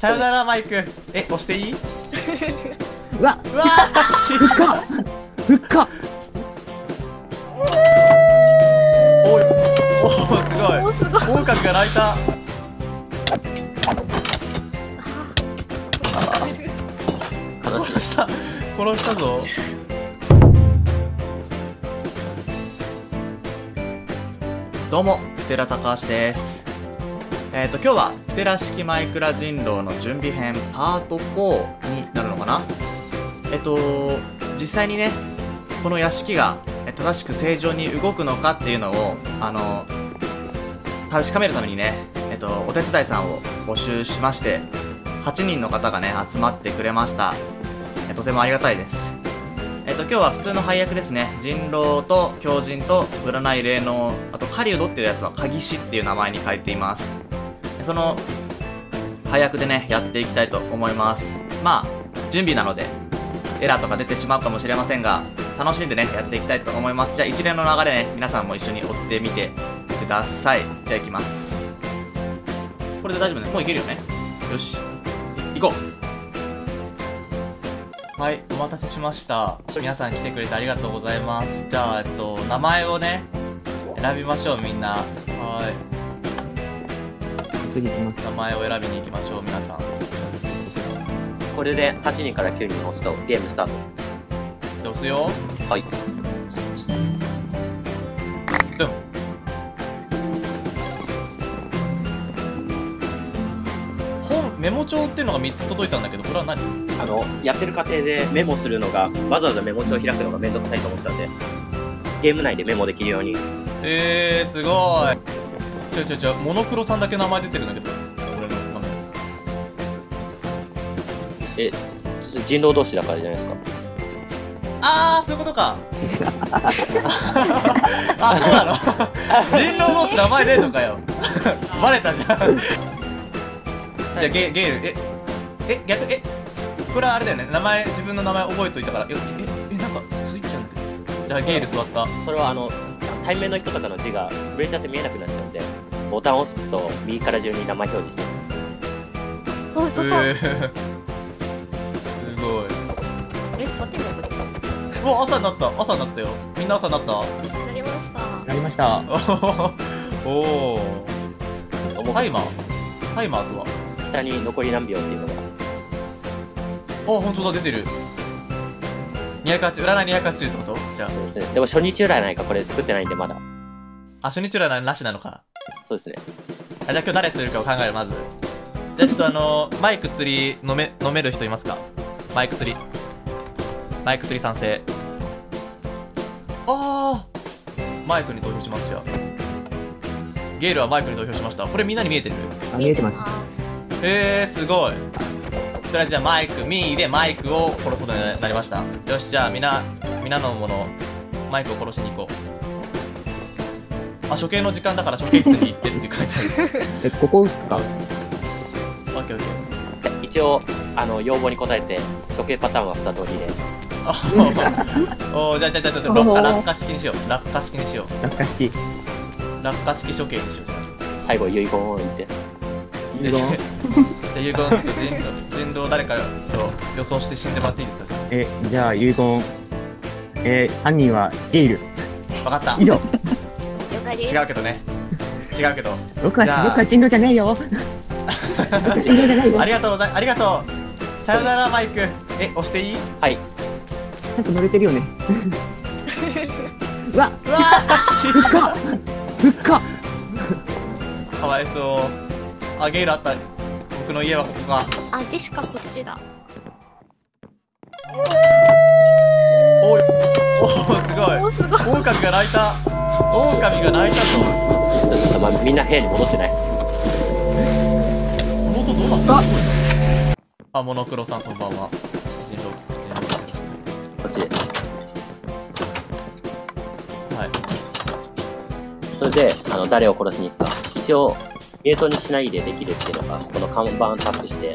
さよならマイク。押していい？ うわうわふっかふっかおいおすごい。狼が鳴いた。殺したぞ。どうも、プテラ高橋です。今日はプテラ式マイクラ人狼の準備編パート4になるのかな。実際にね、この屋敷が正しく正常に動くのかっていうのを確かめるためにね、お手伝いさんを募集しまして、8人の方がね集まってくれました。とてもありがたいです。今日は普通の配役ですね。人狼と狂人と占い霊能、あと狩人っていうやつは鍵師っていう名前に変えています。その配役でねやっていきたいと思います。まあ準備なのでエラーとか出てしまうかもしれませんが、楽しんでねやっていきたいと思います。じゃあ一連の流れね、皆さんも一緒に追ってみてください。じゃあ行きます。これで大丈夫ね。もういけるよね。よし行こう。はい、お待たせしました。皆さん来てくれてありがとうございます。じゃあ名前をね選びましょう。みんな名前を選びに行きましょう。皆さんこれで8人から9人押すとゲームスタートです。 じゃあ押すよ。 はい。 ドン。メモ帳っていうのが3つ届いたんだけど、これは何？ やってる過程でメモするのが、わざわざメモ帳を開くのがめんどくさいと思ったんで、ゲーム内でメモできるように。 すごい。モノクロさんだけ名前出てるんだけど、俺の画面。 人狼同士だからじゃないですか。 そういうことか。そうなの。人狼同士名前出んのかよ。バレたじゃん。じゃあゲール、逆、これはあれだよね。自分の名前覚えといたから。なんかスイッチなんだけど。じゃあゲール座った。 それは対面の人とかの字が潰れちゃって見えなくなっちゃうんで、ボタンを押すと右から順に名前表示して。 すごい。 座ってみよう。 うわ、朝になったよ。みんな朝になった？ なりました。 なりました。 おお。タイマーとは下に残り何秒っていうのが。 本当だ、出てる。280、占い280ってこと？じゃあ。 そうですね。でも初日占いかこれ作ってないんでまだ。 初日占いなしなのか。 そうですね。 じゃあ今日誰釣るかを考える、まず。じゃあちょっとマイク釣り飲める人いますか？マイク釣り賛成。マイクに投票します。じゃあゲールはマイクに投票しました。これみんなに見えてる？ 見えてます。 すごい。とりあえずじゃあマイクでマイクを殺すことになりました。よし、じゃあみんなのものマイクを殺しに行こう。処刑の時間だから処刑室に行ってって書いてある。 ここっすか？ オッケー。 一応要望に応えて処刑パターンは2通りで。 じゃあ落下式にしよう。落下式処刑にしよう。 最後遺言を言って。 遺言ちょっと人狼誰かちょっと予想して死んでもらっていいですか？ じゃあ遺言、犯人はゲイル。 分かった。 以上。 違うけど僕は人狼じゃないよ。 ありがとう。さよならマイク。押していい？ はい。 ちゃんと乗れてるよね。うわふっかかわいそう。ゲイルあった。僕の家はここか。 ジェシカこっちだ。 すごい。狼が鳴いた。 みんな部屋に戻ってない。 この音どうなった？モノクロさんこんばんは。 こっちで。 はい。 それで誰を殺しに行くか。一応ミュートにしないでできるっていうのが、この看板タップして。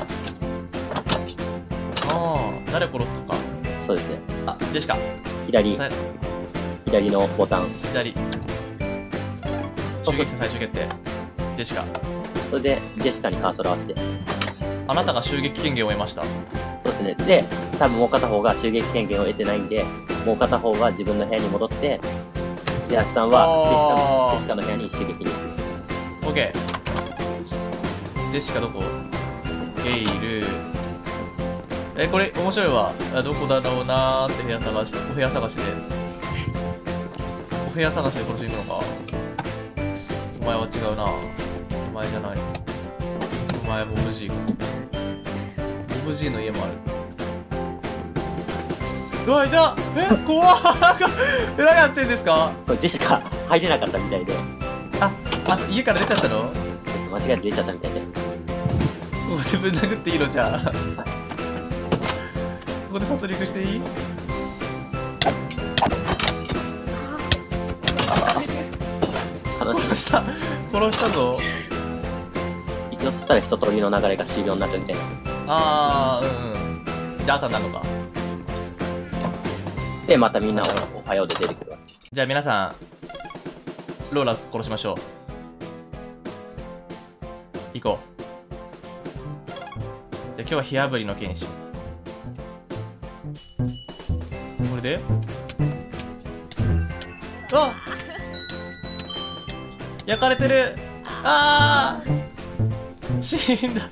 誰殺すか。 そうですね。 ジェシカ。 左のボタン。 最終決定。ジェシカ。 それでジェシカにカーソル合わせて。 あなたが襲撃権限を得ました。 そうですね。で、多分もう片方が襲撃権限を得てないんで、もう片方は自分の部屋に戻って、ジェラスさんはジェシカの部屋に襲撃に行く。 オッケー。ジェシカどこ？ゲイル。これ面白いわ。どこだろうなーって部屋探して、お部屋探しで。お部屋探しで殺しに行くのか。お前は違うな。お前じゃない。お前モブ G か。モブ G の家もある。うわ、いた！怖っ何やってんですか？ これジェシカ入れなかったみたいで、 家から出ちゃったの？ 間違えて出ちゃったみたいで。 ここでぶん殴っていいのじゃあ。ここで殺戮していい？ 話殺したぞ。 一応そしたら一通りの流れが終了になるみたいな。 じゃあ朝なのか。 で、またみんなおはようで出てくるわけ。 じゃあ皆さん、ローラ殺しましょう。行こう。じゃあ今日は火あぶりの剣士。これで焼かれてる。死んだ。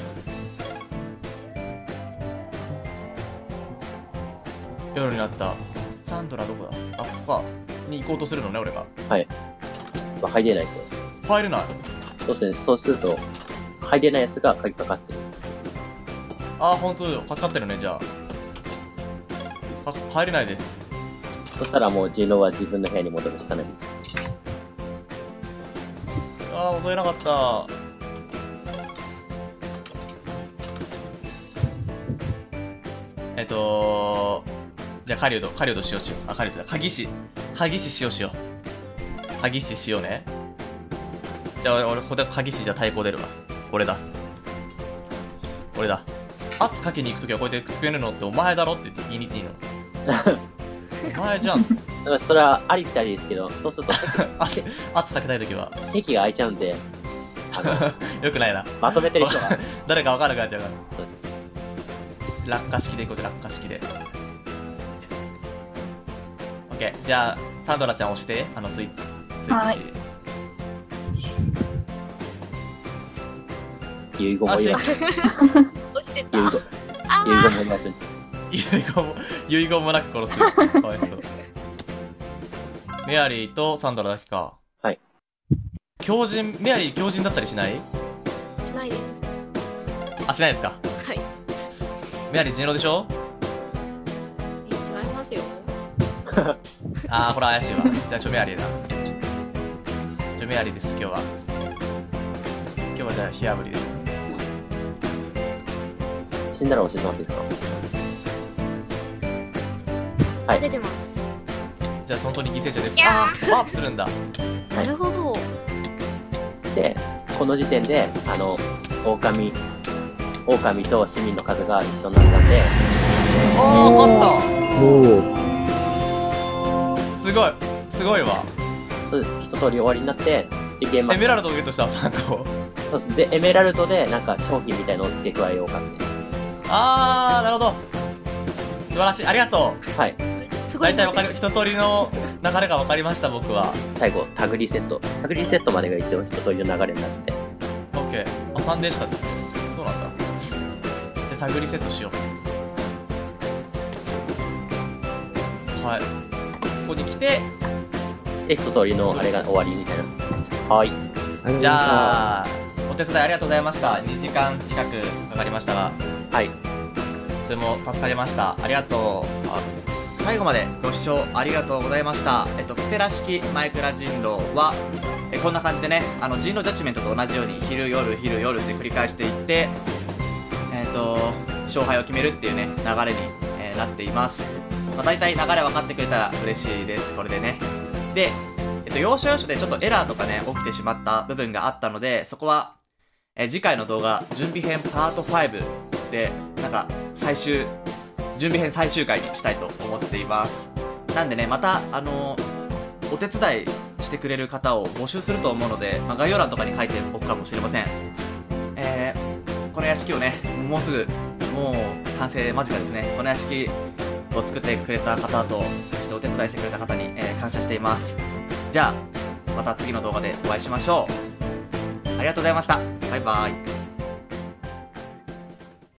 夜になった。サンドラどこだ？ここか。に行こうとするのね、俺が。 はい。まあ、入れないですよ。 入れない。 そうですね。そうすると、入れないやつが鍵かかってる。 本当だ。かかってるね、じゃあ。入れないです。 そしたらもう人狼は自分の部屋に戻るしかない。 襲えなかった。じゃあ狩人しよう。狩人だ。鍵師しよう。鍵師しようね。じゃあ俺ここで鍵師じゃ対抗出るわ。俺だ。圧かけに行くときはこうやって机に乗ってお前だろって言いに行っていいの？お前じゃん。 だからそれはありっちゃありですけど、そうすると圧かけたいときは席が空いちゃうんで、 よくないな。 まとめてる人が誰か分からなくなっちゃうから。落下式でいこうぜ、落下式で。オッケー、じゃあサンドラちゃん押して、スイッチ。 遺言も言わず。 落ちてた。 遺言も言わずに。 遺言もなく殺す。かわいそう。メアリーとサンドラだけか。 はい。 メアリー強靭だったりしない？ しないです。 しないですか？ はい。 メアリー人狼でしょ？ 違いますよ。 これ怪しいわ。じゃあメアリーだ。メアリーです、今日は。じゃあ火あぶりです。 死んだら教えてもらっていいですか？はい。 出てます。 じゃあ本当に犠牲者です。ワープするんだ。 なるほど。 で、この時点で、狼と市民の数が一緒になったんで。 勝った。 おすごいわ。 一通り終わりになって、で、 エメラルドをゲットした3個。 そうです。で、エメラルドで、なんか商品みたいのを付け加えようかって。 なるほど。素晴らしい。ありがとう。 はい。 大体一通りの流れが分かりました、僕は。 最後、タグリセットまでが一応一通りの流れになって。 オッケー。3でしたって。どうなんだ？で、タグリセットしよう。はい。ここに来て、 で、一通りのあれが終わりみたいな。はい。 じゃあ、お手伝いありがとうございました。2時間近くかかりましたが。 はい。 とても助かりました。ありがとう。最後までご視聴ありがとうございました。プテラ式マイクラ人狼は、こんな感じでね、人狼ジャッジメントと同じように昼夜って繰り返していって、勝敗を決めるっていうね、流れに、なっています。大体流れ分かってくれたら嬉しいです、これでね。で、要所要所でちょっとエラーとかね、起きてしまった部分があったので、そこは、次回の動画、準備編パート5で、なんか、準備編最終回にしたいと思っています。なんでね、また、お手伝いしてくれる方を募集すると思うので、概要欄とかに書いておくかもしれません。 この屋敷をね、もうすぐ、もう完成間近ですね。この屋敷を作ってくれた方と、そしてお手伝いしてくれた方に、感謝しています。じゃあ、また次の動画でお会いしましょう。ありがとうございました。バイバイ。